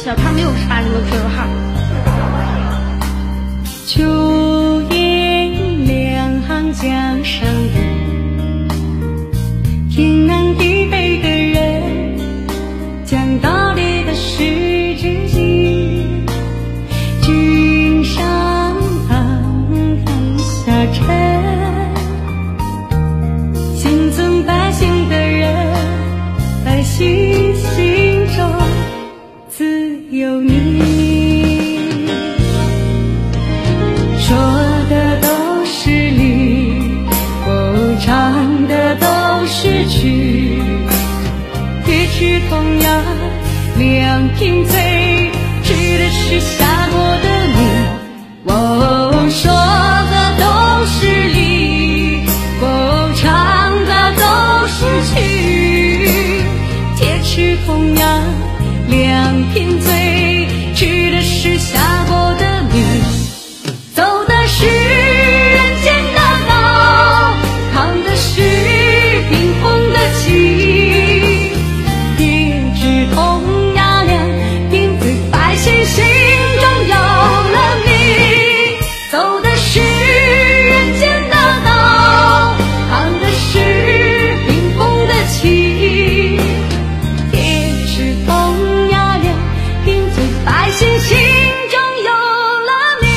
小胖没有发什么 QQ 号。 秋夜两行江上人，天南地北的人，讲道理的是知己。君上访，看下尘，心存百姓的人，百姓心中自有你。说的都是理，唱的都是曲，铁齿铜牙两瓶醉，吃的是下过的米。说的都是理，唱的都是曲，铁齿铜牙两瓶醉，吃的是下过的米。走的是人间的道，扛的是冰封的旗，铁齿铜牙两瓶醉，百姓心中有了你。走的是人间的道，扛的是冰封的旗，铁齿铜牙两瓶醉，百姓心中有了你。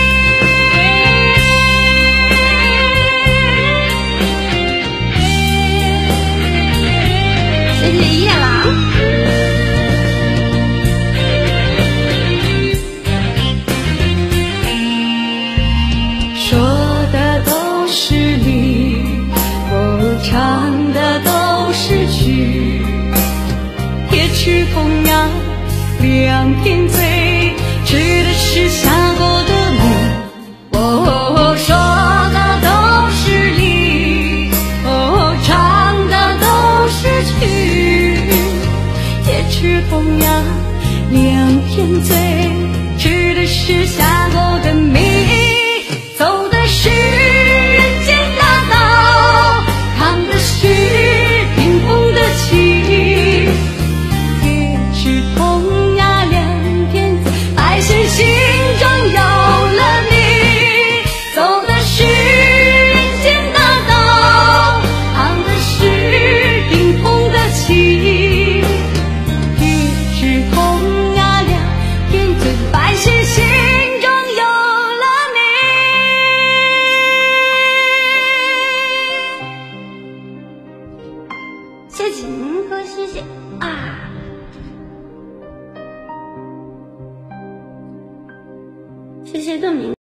谢谢夜郎。 说的都是理，唱的都是曲，铁齿铜牙两瓶醉，吃的是下过的米。说的都是理，唱的都是曲，铁齿铜牙两瓶醉，吃的是下过的米。走的是人间大道，扛的是冰封的旗，铁齿铜牙两瓶醉，百姓心中有了你。走的是人间大道，扛的是冰封的旗，铁齿铜牙两瓶醉，百姓心中有了你。 谢谢您哥，谢谢啊！谢谢邓明。